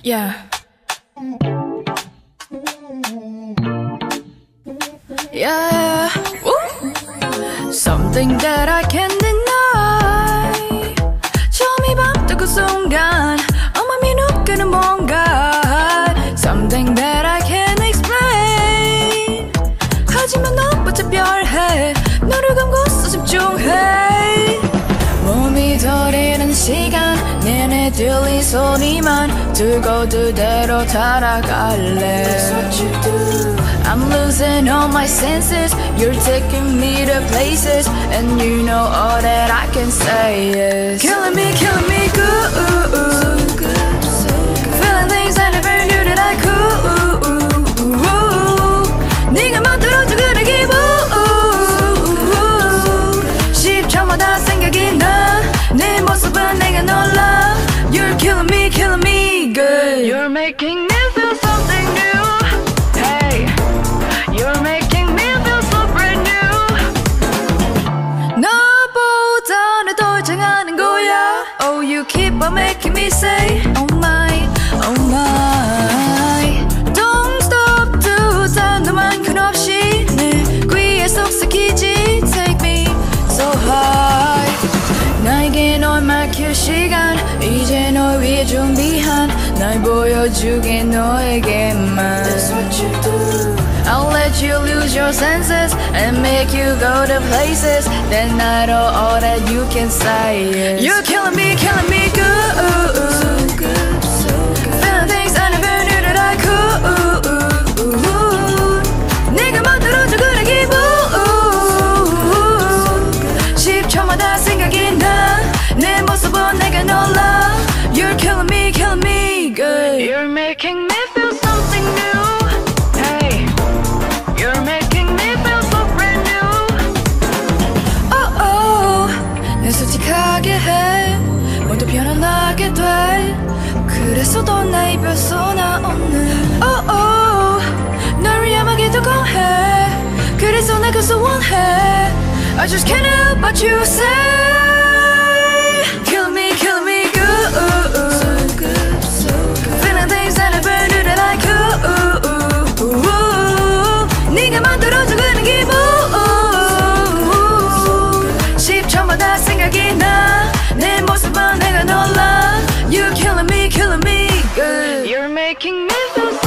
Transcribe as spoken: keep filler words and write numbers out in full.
Yeah. Yeah. Woo. Something that I can't deny. 처음이 밤 뜨고 순간 어맘이 느끼는 뭔가. Something that I can't explain. 하지만 너무 특별해. 너를 감고서 집중해. 몸이 저리는 시간 내내 들린 소리만 두고 그대로 따라갈래. That's what you do. I'm losing all my senses. You're taking me to places, and you know all that I can say is killing me, killing me good. So good, so good. Feeling things I never knew that I could. 네가 만들어준 그런 기분. 십 초마다 생각이 나. 내 모습은 내가 놀라. You're killing me, killing me good. You're making me feel something new. Hey, you're making me feel so brand new. 너보다 내 더 이상하는 거야. Oh, you keep on making me say oh my, oh my. Don't stop 두다 너만 끊없이 내 귀에 속삭이지. Take me so high. 나에게 널 맡길 시간 이제 널 위해 준비한 날 보여주게 너에게만. That's what you do. I'll let you lose your senses and make you go to places. Then I know all that you can say is you're killing me, killing me good. So good, so good. Feeling things I never knew that I could. 네가 만들어준 그런 기분. 십 초마다 생각이 나. 내 모습은 내가 놀라. You're killing me, killing me good. You're making me feel something new. Hey, you're making me feel so brand new. Oh oh, 내 솔직하게 해. 모두 변화나게 돼. 그래서 더 나 입에서 나오는 Oh oh, 널 위험하게 두고해. 그래서 내가 소원해. I just can't help but you say killing me, killing me good. So good, so good. Feeling things I never knew that I could. 네가 만들어준 그런 기분. 십 초마다 생각이 나. 내 모습은 내가 놀라. You're killing me, killing me good. You're making me feel